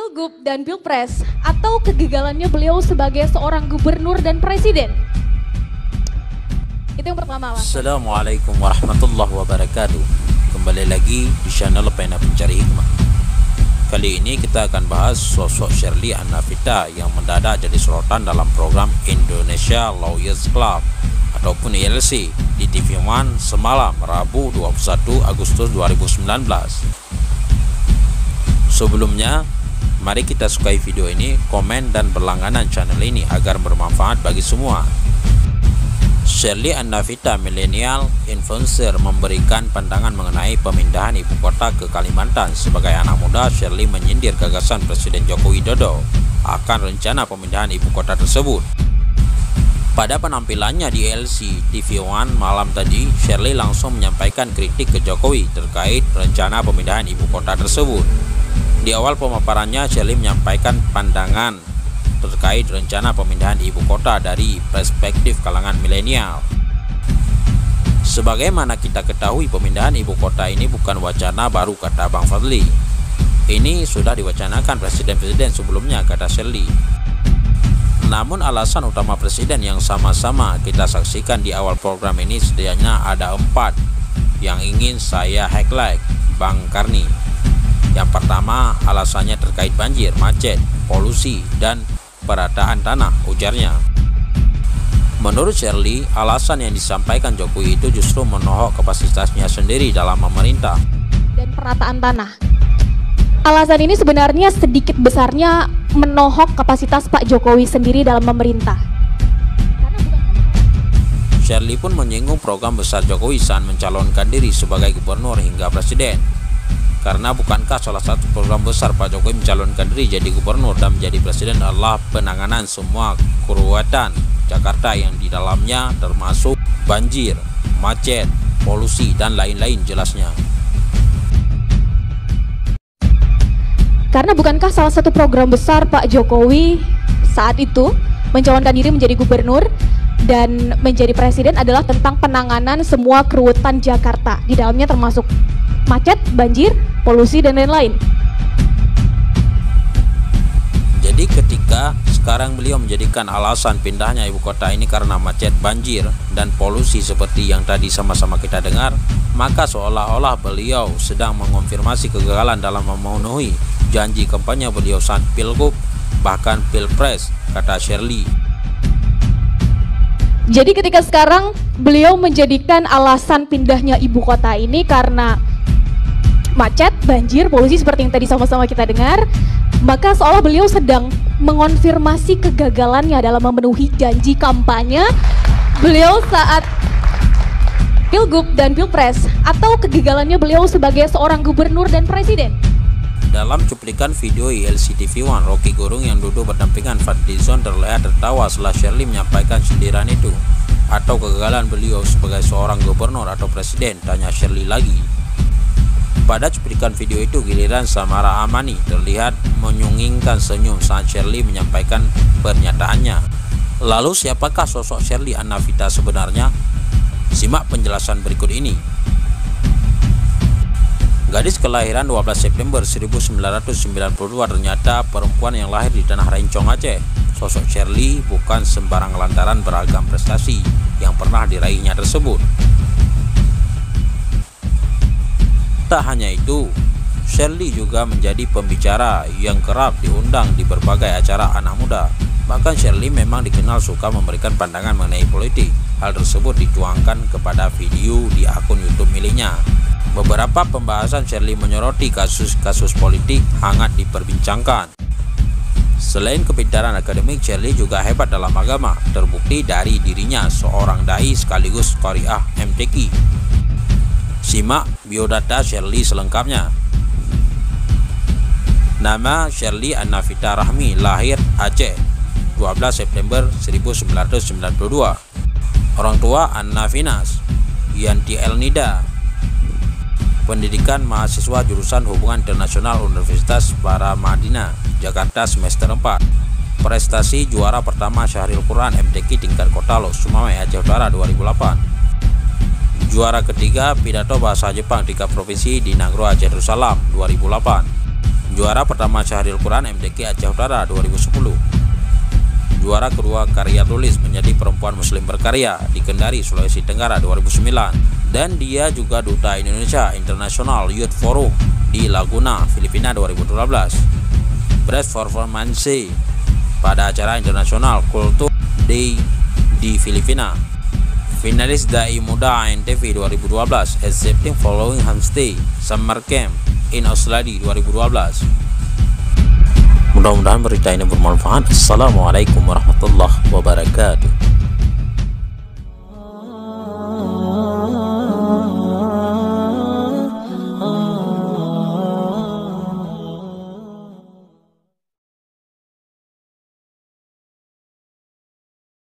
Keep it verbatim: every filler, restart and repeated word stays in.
Pilgub dan Pilpres atau kegagalannya beliau sebagai seorang gubernur dan presiden? Itu yang pertama, Mas. Assalamualaikum warahmatullahi wabarakatuh. Kembali lagi di channel Pena Pencari Hikmah. Kali ini kita akan bahas sosok Shirley Annavita yang mendadak jadi sorotan dalam program Indonesia Lawyers Club ataupun I L C di T V One semalam Rabu dua puluh satu Agustus dua ribu sembilan belas. Sebelumnya, mari kita sukai video ini, komen dan berlangganan channel ini agar bermanfaat bagi semua. Shirley Annavita, milenial influencer, memberikan pandangan mengenai pemindahan ibu kota ke Kalimantan. Sebagai anak muda, Shirley menyindir gagasan Presiden Joko Widodo akan rencana pemindahan ibu kota tersebut. Pada penampilannya di L C T V One malam tadi, Shirley langsung menyampaikan kritik ke Jokowi terkait rencana pemindahan ibu kota tersebut. Di awal pemaparannya, Shirley menyampaikan pandangan terkait rencana pemindahan ibu kota dari perspektif kalangan milenial. Sebagaimana kita ketahui, pemindahan ibu kota ini bukan wacana baru, kata Bang Fadli. Ini sudah diwacanakan presiden-presiden sebelumnya, kata Shirley. Namun alasan utama presiden yang sama-sama kita saksikan di awal program ini setidaknya ada empat yang ingin saya highlight, Bang Karni. Yang pertama, alasannya terkait banjir, macet, polusi, dan perataan tanah, ujarnya. Menurut Shirley, alasan yang disampaikan Jokowi itu justru menohok kapasitasnya sendiri dalam memerintah dan perataan tanah. Alasan ini sebenarnya sedikit besarnya menohok kapasitas Pak Jokowi sendiri dalam memerintah. Shirley pun menyinggung program besar Jokowi saat mencalonkan diri sebagai gubernur hingga presiden. Karena bukankah salah satu program besar Pak Jokowi mencalonkan diri jadi gubernur dan menjadi presiden adalah penanganan semua keruwetan Jakarta yang di dalamnya termasuk banjir, macet, polusi, dan lain-lain, jelasnya. Karena bukankah salah satu program besar Pak Jokowi saat itu mencalonkan diri menjadi gubernur dan menjadi presiden adalah tentang penanganan semua keruwetan Jakarta, di dalamnya termasuk macet, banjir, polusi, dan lain-lain. Jadi ketika sekarang beliau menjadikan alasan pindahnya ibu kota ini karena macet, banjir, dan polusi seperti yang tadi sama-sama kita dengar, maka seolah-olah beliau sedang mengonfirmasi kegagalan dalam memenuhi janji kampanye beliau saat Pilgub bahkan Pilpres, kata Shirley. Jadi ketika sekarang beliau menjadikan alasan pindahnya ibu kota ini karena macet, banjir, polusi seperti yang tadi sama-sama kita dengar, maka seolah beliau sedang mengonfirmasi kegagalannya dalam memenuhi janji kampanye beliau saat Pilgub dan Pilpres atau kegagalannya beliau sebagai seorang gubernur dan presiden. Dalam cuplikan video I L C T V One, Rocky Gerung yang duduk berdampingan Fadlizon terlihat tertawa setelah Shirley menyampaikan sindiran itu. Atau kegagalan beliau sebagai seorang gubernur atau presiden, tanya Shirley lagi. Pada cuplikan video itu, giliran Samara Amani terlihat menyungingkan senyum saat Shirley menyampaikan pernyataannya. Lalu siapakah sosok Shirley Annavita sebenarnya? Simak penjelasan berikut ini. Gadis kelahiran dua belas September seribu sembilan ratus sembilan puluh dua ternyata perempuan yang lahir di tanah Rencong, Aceh. Sosok Shirley bukan sembarang lantaran beragam prestasi yang pernah diraihnya tersebut. Tak hanya itu, Shirley juga menjadi pembicara yang kerap diundang di berbagai acara anak muda. Bahkan Shirley memang dikenal suka memberikan pandangan mengenai politik. Hal tersebut dituangkan kepada video di akun YouTube miliknya. Beberapa pembahasan Shirley menyoroti kasus-kasus politik hangat diperbincangkan. Selain kepintaran akademik, Shirley juga hebat dalam agama, terbukti dari dirinya seorang dai sekaligus qari'ah M T Q. Simak biodata Shirley selengkapnya. Nama Shirley Annavita Rahmi, lahir Aceh, dua belas September seribu sembilan ratus sembilan puluh dua. Orang tua Anna Finas, Yanti Elnida. Pendidikan mahasiswa jurusan Hubungan Internasional Universitas Paramadina, Jakarta semester empat. Prestasi juara pertama Syahril Quran M T Q tingkat kota Lok Sumawai, Aceh Utara dua ribu delapan. Juara ketiga pidato bahasa Jepang tingkat provinsi di Nagro, Aceh Darussalam dua ribu delapan. Juara pertama Syahril Quran M D K Aceh Utara dua ribu sepuluh. Juara kedua karya tulis menjadi perempuan muslim berkarya di Kendari, Sulawesi Tenggara dua ribu sembilan. Dan dia juga Duta Indonesia International Youth Forum di Laguna, Filipina dua ribu dua belas. Best Performance pada acara internasional Kultur Day di Filipina. Finalis Dai Muda A N T V dua ribu dua belas, accepting following homestay summer camp in Australia dua ribu dua belas. Mudah-mudahan berita ini bermanfaat. Assalamualaikum warahmatullahi wabarakatuh.